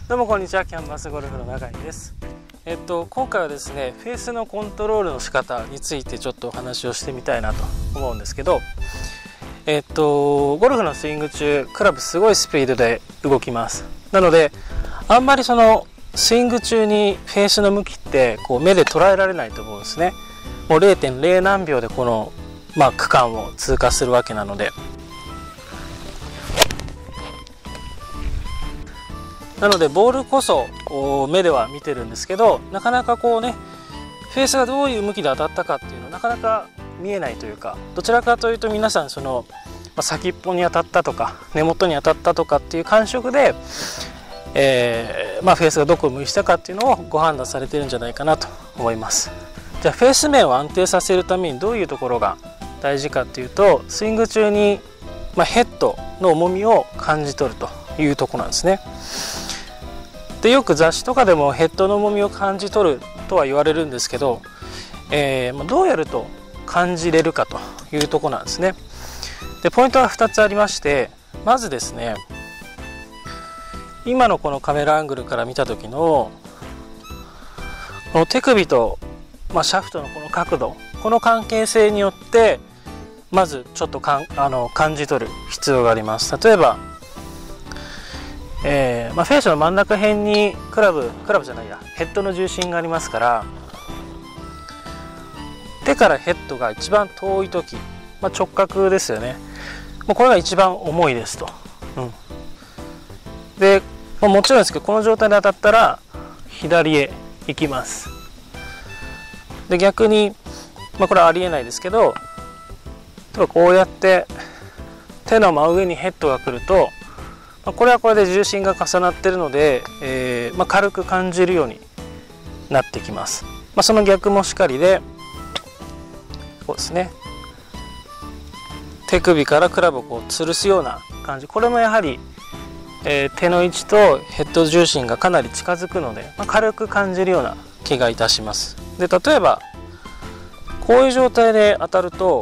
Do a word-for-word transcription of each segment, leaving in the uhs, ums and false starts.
どうもこんにちは、キャンバスゴルフの永井です。えっと今回はですね、フェースのコントロールの仕方についてちょっとお話をしてみたいなと思うんですけど、えっとゴルフのスイング中、クラブすごいスピードで動きます。なのであんまりそのスイング中にフェースの向きってこう目で捉えられないと思うんですね。もう れいてんれい 何秒でこの、まあ、区間を通過するわけなので。なのでボールこそ目では見てるんですけど、なかなかこうね、フェースがどういう向きで当たったかっていうのはなかなか見えないというか、どちらかというと皆さんその、まあ、先っぽに当たったとか根元に当たったとかっていう感触で、えーまあ、フェースがどこを向いたかっていうのをご判断されてるんじゃないかなと思います。じゃあフェース面を安定させるためにどういうところが大事かっていうと、スイング中に、まあ、ヘッドの重みを感じ取るというところなんですね。でよく雑誌とかでもヘッドの重みを感じ取るとは言われるんですけど、えー、どうやると感じれるかというところなんですね。でポイントはふたつありまして、まずですね、今のこのカメラアングルから見た時のこの手首と、まあ、シャフトのこの角度、この関係性によってまずちょっとかんあの感じ取る必要があります。例えばえーまあ、フェースの真ん中辺にクラブクラブじゃないやヘッドの重心がありますから、手からヘッドが一番遠い時、まあ、直角ですよね。もうこれが一番重いですと、うん、で、まあ、もちろんですけど、この状態で当たったら左へ行きます。で逆に、まあ、これはありえないですけど、例えばこうやって手の真上にヘッドが来ると、これはこれで重心が重なっているので、えーまあ、軽く感じるようになってきます。まあ、その逆もしかりで、こうですね、手首からクラブをこう吊るすような感じ、これもやはり、えー、手の位置とヘッド重心がかなり近づくので、まあ、軽く感じるような気がいたします。で例えばこういう状態で当たると、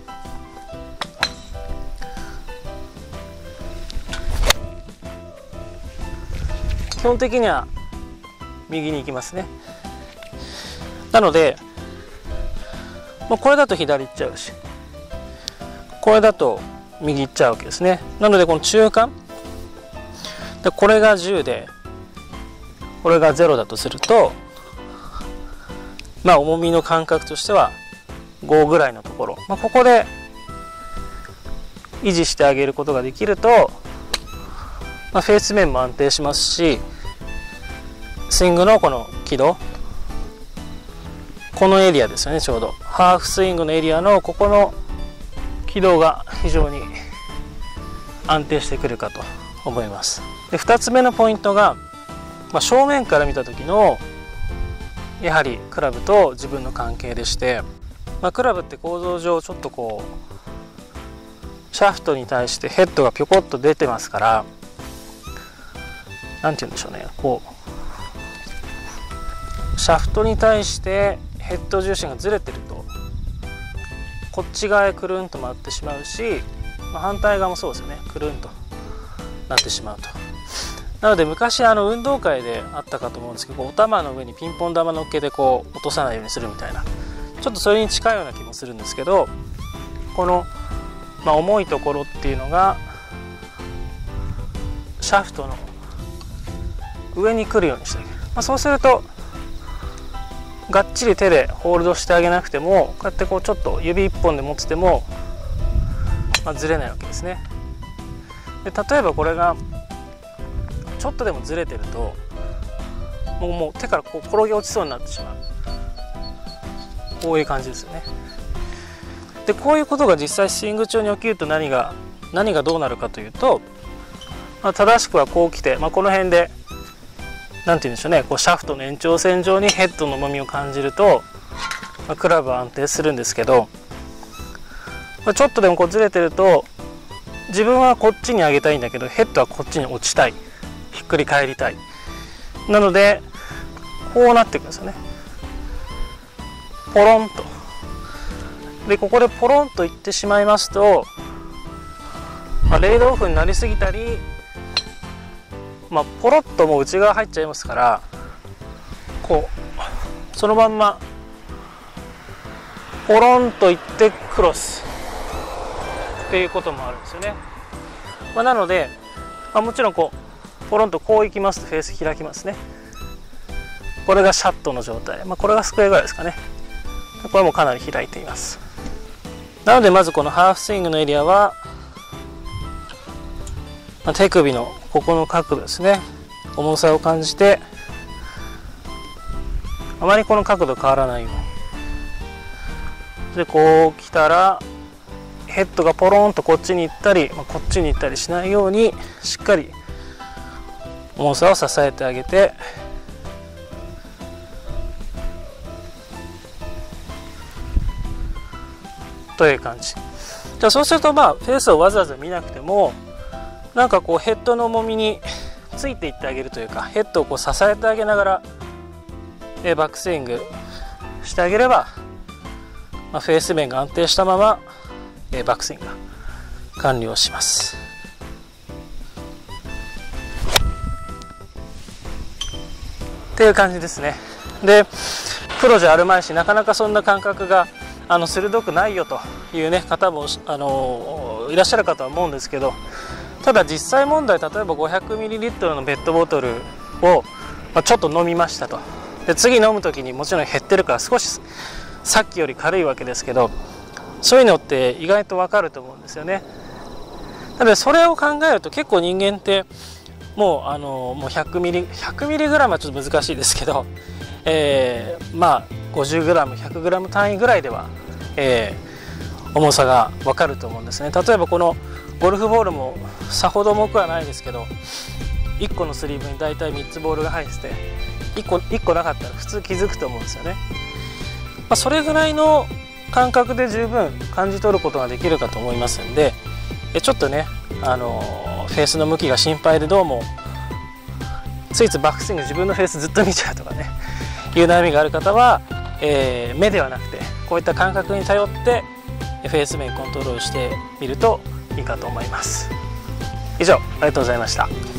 基本的には右に行きますね。なのでもうこれだと左行っちゃうし、これだと右行っちゃうわけですね。なのでこの中間で、これがじゅうでこれがゼロだとすると、まあ重みの感覚としてはごぐらいのところ、まあ、ここで維持してあげることができると、まあ、フェース面も安定しますし、スイングのこの軌道、このエリアですよね、ちょうどハーフスイングのエリアのここの軌道が非常に安定してくるかと思います。でふたつめのポイントが、まあ、正面から見た時のやはりクラブと自分の関係でして、まあ、クラブって構造上ちょっとこうシャフトに対してヘッドがぴょこっと出てますから、なんて言うんでしょうね、こうシャフトに対してヘッド重心がずれてるとこっち側へくるんと回ってしまうし、まあ、反対側もそうですよね、くるんとなってしまうと。なので昔あの運動会であったかと思うんですけど、お玉の上にピンポン玉乗っけてこう落とさないようにするみたいな、ちょっとそれに近いような気もするんですけど、この、まあ、重いところっていうのがシャフトの上に来るようにしてあげる。まあ、そうするとがっちり手でホールドしてあげなくても、こうやってこうちょっと指いっぽんで持ってても、まあ、ずれないわけですね。で例えばこれがちょっとでもずれてるともう、もう手からこう転げ落ちそうになってしまう、こういう感じですよね。でこういうことが実際スイング中に起きると何が何がどうなるかというと、まあ、正しくはこう来て、まあ、この辺でなんて言うんでしょうね、こうシャフトの延長線上にヘッドの重みを感じると、まあ、クラブは安定するんですけど、まあ、ちょっとでもこうずれてると自分はこっちに上げたいんだけどヘッドはこっちに落ちたい、ひっくり返りたい、なのでこうなっていくんですよね、ポロンと。でここでポロンといってしまいますと、まあ、レイドオフになりすぎたりまあ、ポロッともう内側入っちゃいますから、こうそのまんまポロンといってクロスっていうこともあるんですよね。まあ、なので、まあ、もちろんこうポロンとこういきますとフェース開きますね。これがシャットの状態、まあ、これがスクエアぐらいですかね。これもかなり開いています。なのでまずこのハーフスイングのエリアは、まあ、手首のここの角度ですね、重さを感じて、あまりこの角度変わらないようにで、こう来たらヘッドがポロンとこっちに行ったり、まあ、こっちに行ったりしないようにしっかり重さを支えてあげて、という感じ。じゃあそうすると、まあフェースをわざわざ見なくても、なんかこうヘッドの重みについていってあげるというか、ヘッドをこう支えてあげながらえバックスイングしてあげれば、まあ、フェース面が安定したままえバックスイングが完了します。っていう感じですね。で、プロじゃあるまいし、なかなかそんな感覚があの鋭くないよという、ね、方もあのいらっしゃるかとは思うんですけど、ただ実際問題、例えば ごひゃくミリリットル のペットボトルを、まあ、ちょっと飲みましたと。で次飲む時にもちろん減ってるから少しさっきより軽いわけですけど、そういうのって意外と分かると思うんですよね。なのでそれを考えると結構人間ってもうあのもうひゃくミリ、ひゃくミリグラムはちょっと難しいですけど、えー、まあごじゅうグラム、ひゃくグラム単位ぐらいでは、えー、重さが分かると思うんですね。例えばこのゴルフボールもさほど重くはないですけど、いっこのスリーブに大体みっつボールが入ってて、いっこ、いっこなかったら普通気づくと思うんですよね。まあ、それぐらいの感覚で十分感じ取ることができるかと思いますんで、ちょっとね、あのフェースの向きが心配でどうもついついバックスイング自分のフェースずっと見ちゃうとかね、いう悩みがある方は、えー、目ではなくてこういった感覚に頼ってフェース面コントロールしてみるといいかと思います。以上、ありがとうございました。